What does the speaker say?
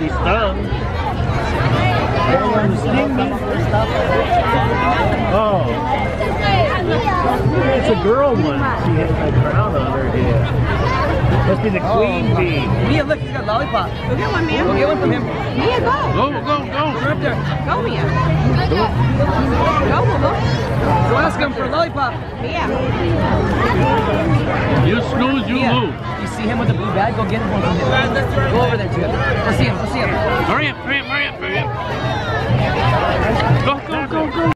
be stung. Oh. It's a girl one. She has a crown on her head. Must be the queen bee. Mia, look, he's got a lollipop. Go get one, Mia. Go get one from him. Mia, go. Go. Go up there. Go, Mia. Go, Boo. Go ask him for a lollipop. Mia. You snooze, you Mia, lose. you see him with the blue bag? Go get him one from him. Go over there together. Go see him. Hurry up. Go.